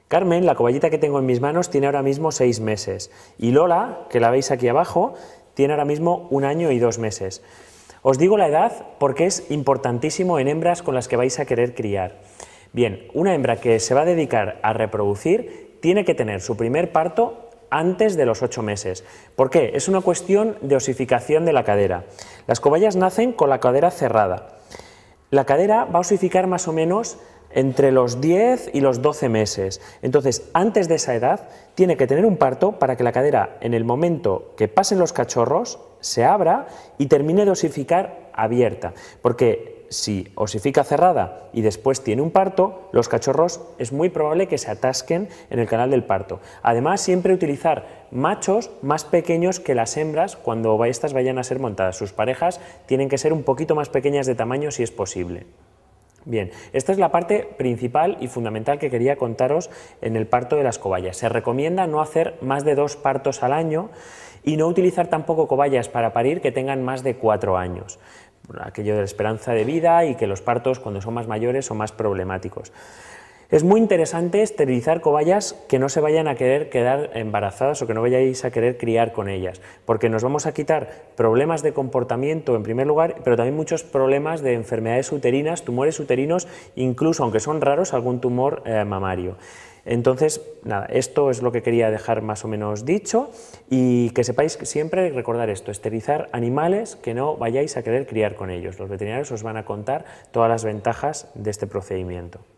Carmen, la cobayita que tengo en mis manos, tiene ahora mismo 6 meses. Y Lola, que la veis aquí abajo, tiene ahora mismo 1 año y 2 meses. Os digo la edad porque es importantísimo en hembras con las que vais a querer criar. Bien, una hembra que se va a dedicar a reproducir tiene que tener su primer parto antes de los 8 meses. ¿Por qué? Es una cuestión de osificación de la cadera. Las cobayas nacen con la cadera cerrada. La cadera va a osificar más o menos entre los 10 y los 12 meses. Entonces, antes de esa edad, tiene que tener un parto para que la cadera, en el momento que pasen los cachorros, se abra y termine de osificar abierta. Porque si osifica cerrada y después tiene un parto, los cachorros es muy probable que se atasquen en el canal del parto. Además, siempre utilizar machos más pequeños que las hembras cuando estas vayan a ser montadas. Sus parejas tienen que ser un poquito más pequeñas de tamaño si es posible. Bien, esta es la parte principal y fundamental que quería contaros en el parto de las cobayas. Se recomienda no hacer más de 2 partos al año y no utilizar tampoco cobayas para parir que tengan más de 4 años. Aquello de la esperanza de vida y que los partos cuando son más mayores son más problemáticos. Es muy interesante esterilizar cobayas que no se vayan a querer quedar embarazadas o que no vayáis a querer criar con ellas, porque nos vamos a quitar problemas de comportamiento en primer lugar, pero también muchos problemas de enfermedades uterinas, tumores uterinos, incluso, aunque son raros, algún tumor mamario. Entonces, nada, esto es lo que quería dejar más o menos dicho y que sepáis siempre recordar esto, esterilizar animales que no vayáis a querer criar con ellos. Los veterinarios os van a contar todas las ventajas de este procedimiento.